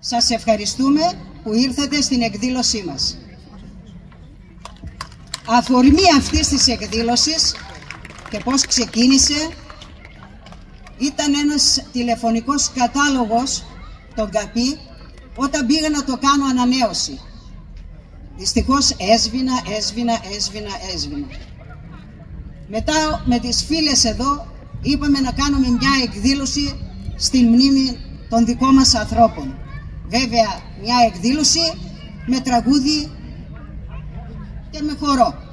Σας ευχαριστούμε που ήρθατε στην εκδήλωσή μας. Αφορμή αυτής της εκδήλωσης και πώς ξεκίνησε ήταν ένας τηλεφωνικός κατάλογος, τον ΚΑΠΗ, όταν πήγα να το κάνω ανανέωση. Δυστυχώς έσβηνα. Μετά με τις φίλες εδώ είπαμε να κάνουμε μια εκδήλωση στην μνήμη των δικών μας ανθρώπων. Βέβαια μια εκδήλωση με τραγούδι και με χορό.